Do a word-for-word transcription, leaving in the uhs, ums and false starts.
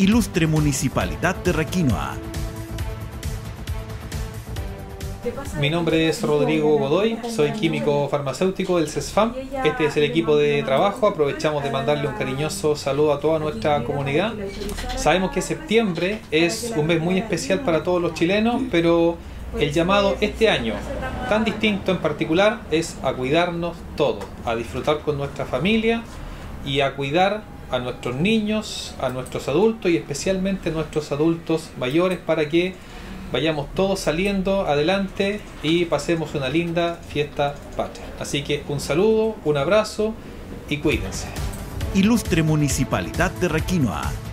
Ilustre Municipalidad de Requinoa. Mi nombre es Rodrigo Godoy, soy químico farmacéutico del CESFAM. Este es el equipo de trabajo. Aprovechamos de mandarle un cariñoso saludo a toda nuestra comunidad. Sabemos que septiembre es un mes muy especial para todos los chilenos, pero el llamado este año, tan distinto en particular, es a cuidarnos todos, a disfrutar con nuestra familia y a cuidar a nuestros niños, a nuestros adultos y especialmente a nuestros adultos mayores, para que vayamos todos saliendo adelante y pasemos una linda fiesta patria. Así que un saludo, un abrazo y cuídense. Ilustre Municipalidad de Requinoa.